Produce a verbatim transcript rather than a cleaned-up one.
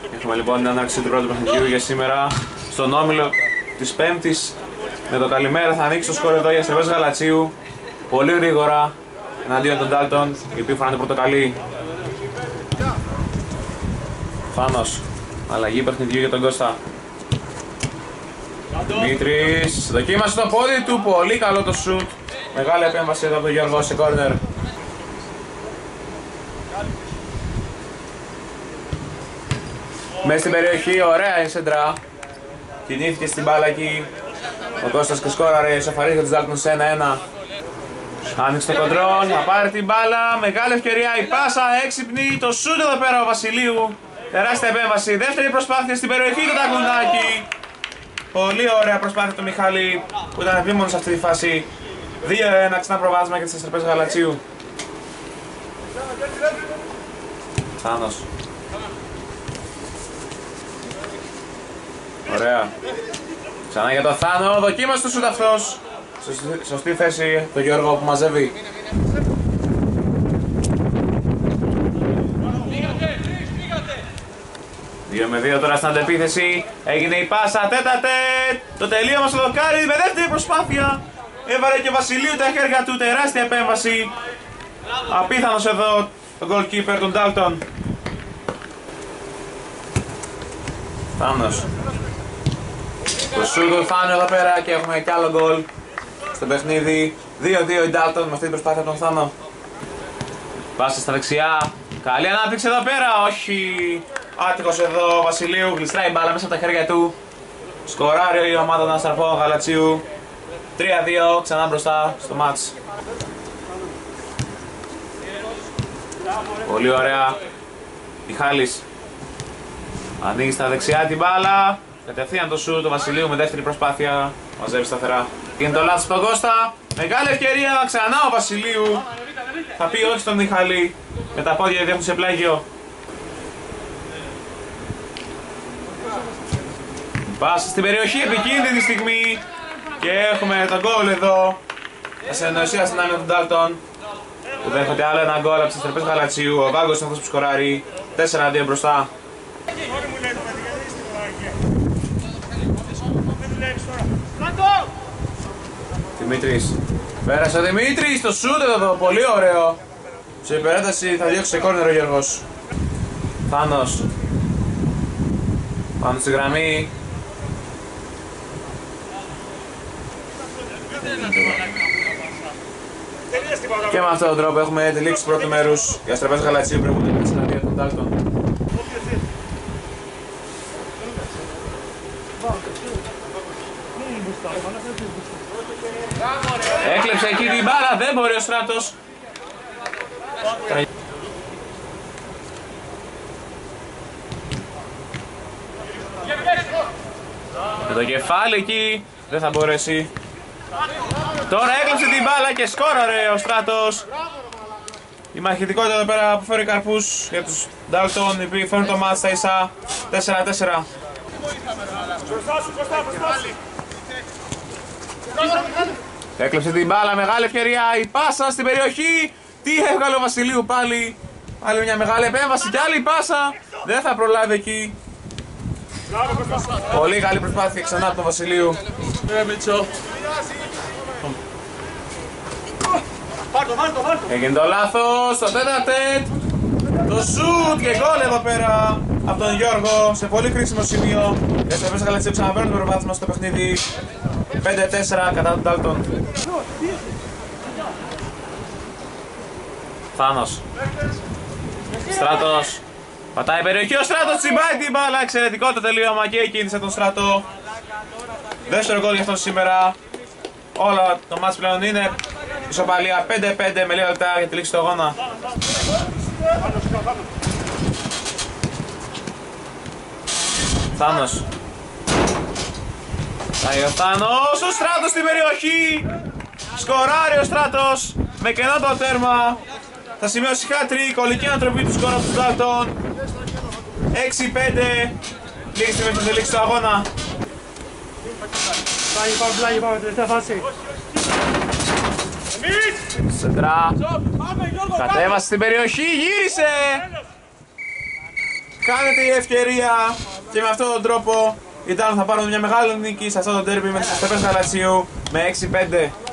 Έχουμε λοιπόν την έναρξη του πρώτου παιχνιδιού για σήμερα στον όμιλο της Πέμπτης. Με το καλημέρα θα ανοίξει το σκορ εδώ για Αστραπές Γαλατσίου. Πολύ γρήγορα εναντίον των Ντάλτον, οι οποίοι φοράνε το πορτοκαλί. Φάνος, αλλαγή παιχνιδιού για τον Κώστα. Δημήτρης, δοκίμασε το πόδι του, πολύ καλό το σουτ. Μεγάλη επέμβαση εδώ από τον Γιώργο σε κόρνερ. Μέσα στην περιοχή, ωραία η σέντρα. Κινήθηκε στην μπάλα εκεί. Ο Κώστας και σκόραρε, ισοφαρίστηκε τους Ντάλτον σε ένα ένα. Άνοιξε το κοντρόλ, θα πάρει την μπάλα. Μεγάλη ευκαιρία, η πάσα έξυπνη. Το σούτ εδώ πέρα ο Βασιλείου. Τεράστια επέμβαση. Δεύτερη προσπάθεια στην περιοχή του Ταγκουνάκη. Πολύ ωραία προσπάθεια του Μιχάλη που ήταν επίμονος σε αυτή τη φάση. δύο ένα ξανά προβάδισμα για τις Αστραπές Γαλατσίου. Θάνος. Ωραία. Ξανά για το Θάνο, δοκίμασε το σουτ αυτός. Σωστή, σωστή θέση το Γιώργο που μαζεύει. δύο με δύο τώρα στην αντεπίθεση. Έγινε η πάσα, τέτα-τέτ. Το τελείωμα στο δοκάρι με δεύτερη προσπάθεια. Έβαλε και ο Βασιλείου τα χέρια του, τεράστια επέμβαση. Απίθανος εδώ το goalkeeper των Ντάλτον. Θάνος. Το σούτ του Θάνου εδώ πέρα και έχουμε κι άλλο γκολ στο παιχνίδι. δύο δύο η Ντάλτον με αυτή την προσπάθεια από τον Θάνο. Πάσα στα δεξιά. Καλή ανάπτυξη εδώ πέρα, όχι. Άτυχος εδώ ο Βασιλείου, γλιστράει η μπάλα μέσα από τα χέρια του. Σκοράρει η ομάδα των Αστραπών Γαλατσίου. τρία δύο, ξανά μπροστά στο μάτς. Πολύ ωραία. Μιχάλης ανοίγει στα δεξιά την μπάλα. Κατευθείαν το σουτ του Βασιλείου με δεύτερη προσπάθεια. Μαζεύει σταθερά. Είναι το λάθος στον Κώστα. Μεγάλη ευκαιρία, ξανά ο Βασιλείου. Θα πει όχι στον Μιχάλη. Με τα πόδια διέχουν σε πλάγιο. Πάσα στην περιοχή, επικίνδυνη στιγμή. Και έχουμε τον γκολ εδώ. Ασυνοησία στην άμυνα του Ντάλτον. Που δέχεται άλλο ένα γκολ από τις Αστραπές Γαλατσίου. Ο Βάγκος είναι αυτός που σκοράρει. τέσσερα δύο μπροστά. Δημήτρης. Πέρασε ο Δημήτρης, το σούτ εδώ, πολύ ωραίο. Σε υπερένταση θα διώξει σε κόρνερ ο Γιώργος. Θάνος. Πάνω στη γραμμή. Και με αυτόν τον τρόπο έχουμε τη λήξη του πρώτου μέρους. Οι Αστραπές Γαλατσίου προηγούνται τέσσερα δύο των Ντάλτον. Έκλεψε εκεί την μπάλα, δεν μπορεί ο Στράτος. Με το κεφάλι εκεί δεν θα μπορέσει. Τώρα έκλεψε την μπάλα και σκόραρε ο Στράτος. Η μαχητικότητα εδώ πέρα που φέρει καρπούς για τους Ντάλτον, οι οποίοι φέρνουν το μάτς στα ίσα τέσσερα τέσσερα. Έκλεψε την μπάλα, μεγάλη ευκαιρία, η πάσα στην περιοχή. Τι έβγαλε ο Βασιλείου πάλι. Άλλη μια μεγάλη επέμβαση και άλλη πάσα. Δεν θα προλάβει εκεί. Πολύ καλή προσπάθεια ξανά από τον Βασιλείου. Έγινε το λάθος, το τέταρτετ. Το σουτ και γκολ εδώ πέρα από τον Γιώργο σε πολύ κρίσιμο σημείο. Οι Αστραπές Γαλατσίου ξαναπαίρνουν το προβάδισμα στο παιχνίδι. πέντε τέσσερα κατά τον Ντάλτον. Θάνος. Στράτος. Πατάει περιοχή, ο Στράτος τσιμπάει την μπάλα. Εξαιρετικό το τελείωμα και η κίνηση από τον Στράτο. Δεύτερο γκολ για αυτόν σήμερα. Όλο το μάτς πλέον είναι ισοπαλία πέντε πέντε με λίγα λεπτά για τη λήξη του αγώνα. Θάνος. Πάει ο Θάνος, ο Στράτος στην περιοχή. Σκοράρει ο Στράτος με κενό το τέρμα. Θα σημειώσει hat-trick, ολική ανατροπή του σκορ από τους Ντάλτον. έξι πέντε. Λίγη στιγμή στην τελείξη του αγώνα. Σεντρά. Κατέβασε στην περιοχή, γύρισε. Χάνεται η ευκαιρία και με αυτόν τον τρόπο οι Ιταλοί θα πάρουν μια μεγάλη νίκη σε αυτό το ντέρμπι με τις Αστέπες Γαλατσίου με έξι πέντε.